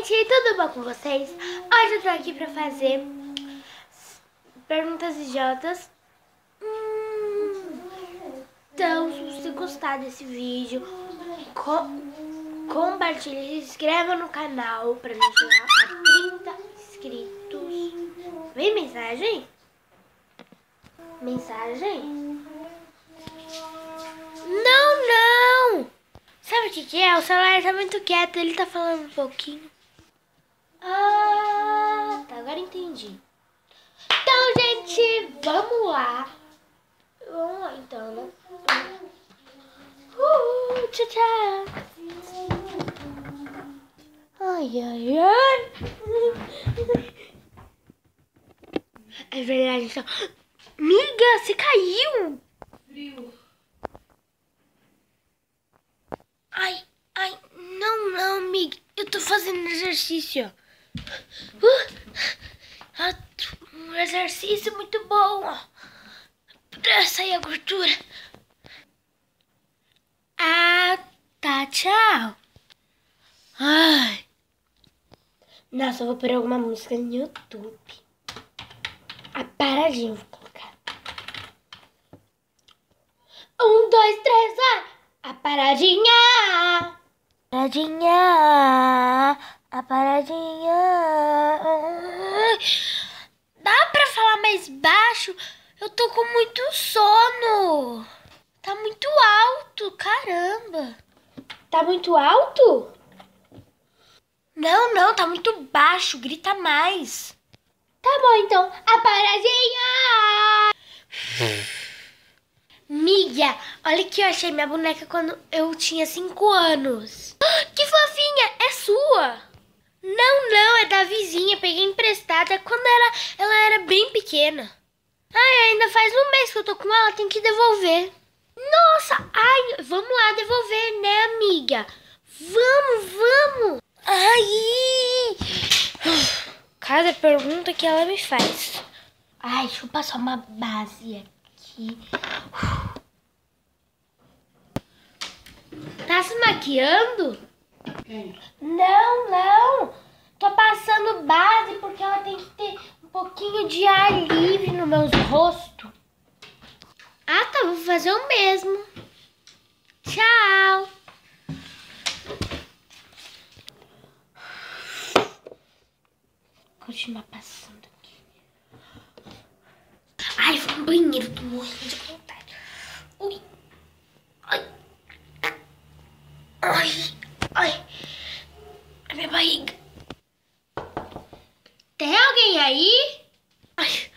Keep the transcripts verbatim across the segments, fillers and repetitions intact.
gente, tudo bom com vocês? Hoje eu tô aqui pra fazer perguntas idiotas. Hum, então, se você gostar desse vídeo, co compartilhe, se inscreva no canal pra me chegar a trinta inscritos. Vem mensagem? Mensagem? Não, não! Sabe o que, que é? O celular tá muito quieto, ele tá falando um pouquinho. Ah, tá, agora entendi. Então, gente, vamos lá. Vamos lá, então, né? Uh, tchau, tchau. Ai, ai, ai. É verdade, então. Miga, você caiu. Frio. Ai, ai, não, não, amiga. Eu tô fazendo exercício. Uh, um exercício muito bom, ó, pra sair a gordura. Ah, tá, tchau. Ai. Nossa, eu vou pôr alguma música no YouTube. A paradinha eu vou colocar. Um, dois, três, vai! A paradinha! Paradinha! A paradinha! Dá pra falar mais baixo? Eu tô com muito sono. Tá muito alto, caramba. Tá muito alto? Não, não, tá muito baixo. Grita mais. Tá bom, então. A paradinha! Miga, olha que eu achei minha boneca quando eu tinha cinco anos. Que fofinha, é sua? Não, não, é da vizinha, peguei emprestada quando ela, ela era bem pequena. Ai, ainda faz um mês que eu tô com ela, tem que devolver. Nossa, ai, vamos lá devolver, né, amiga? Vamos, vamos. Ai, cada pergunta que ela me faz. Ai, deixa eu passar uma base aqui. Tá se maquiando? Quem? Não, não. Tô passando base porque ela tem que ter um pouquinho de ar livre no meu rosto. Ah, tá. Vou fazer o mesmo. Tchau. Continuar passando aqui. Ai, vou no banheiro. Tô morrendo de vontade. Ui. Ai. Ai. Ai. A minha barriga. Tem alguém aí? Ai.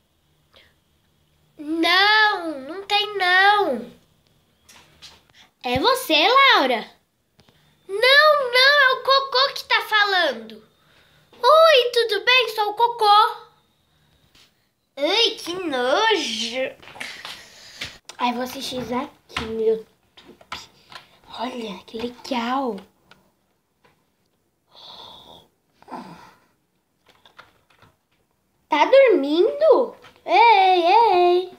Não, não tem não. É você, Laura? Não, não, é o Cocô que tá falando. Oi, tudo bem? Sou o Cocô. Ai, que nojo. Ai, vou assistir isso aqui no YouTube. Olha, que legal. Tá dormindo? Ei, ei.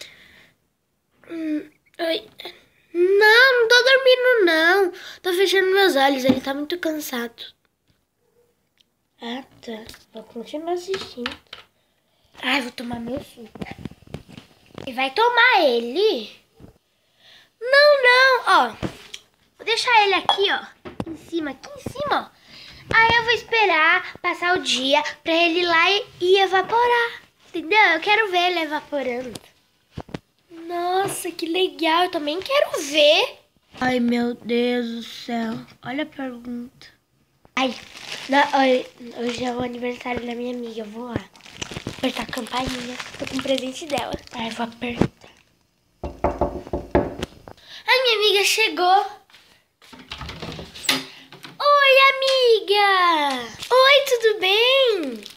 Hum, oi. Não, não tô dormindo, não. Tô fechando meus olhos, ele tá muito cansado. Ah, tá. Vou continuar assistindo. Ai, vou tomar meu suco. E vai tomar ele? Não, não, ó. Vou deixar ele aqui, ó. Em cima, aqui em cima, ó. Aí eu vou esperar passar o dia pra ele ir lá e, e evaporar. Entendeu? Eu quero ver ele evaporando. Nossa, que legal. Eu também quero ver. Ai, meu Deus do céu. Olha a pergunta. Ai, não, hoje é o aniversário da minha amiga. Eu vou lá apertar a campainha. Tô com o presente dela. Ai, eu vou apertar. A minha amiga chegou. Oi, amiga! Oi, tudo bem?